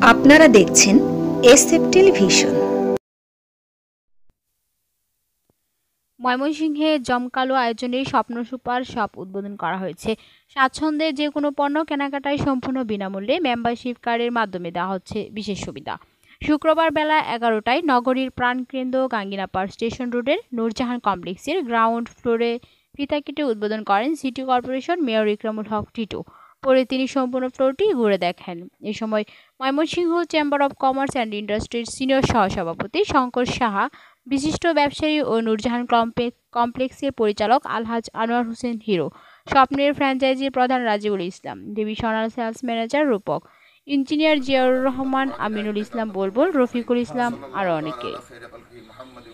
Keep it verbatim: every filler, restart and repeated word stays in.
আপনারা দেখছেন SF television. ময়মনসিংহে জমকালো আয়োজনে স্বপ্ন সুপার শপ উদ্বোধন করা হয়েছে। স্বাচ্ছন্দ্যে যে কোনো পণ্য কেনাকাটায় সম্পূর্ণ বিনামূল্যে মেম্বারশিপ কার্ডের মাধ্যমে দেওয়া হচ্ছে বিশেষ সুবিধা। শুক্রবার বেলা এগারোটায় নগরীর প্রাণকেন্দ্র গাঙ্গিনাপাড় স্টেশন রোডের নূরজাহান কমপ্লেক্সের গ্রাউন্ড ফ্লোরে ফিতা কেটে উদ্বোধন করেন city corporation mayor Ikramul Haque Titu. পরে তিনি সম্পূর্ণ ফ্লোরটি ঘুরে দেখেন। এ সময় Mymensingh chamber of commerce and ইন্ডাস্ট্রির সিনিয়র সহসভাপতি শঙ্কর সাহা, বিশিষ্ট ব্যবসায়ী ও নূরজাহান কমপ্লেক্সের পরিচালক আলহাজ আনোয়ার হোসেন হিরো, স্বপ্নের ফ্র্যাঞ্চাইজির প্রধান Raziul Islam, divisional sales manager Rupak, engineer Ziaur Rahman, Aminul Islam Bulbul, Rafiqul Islam আরও অনেকে।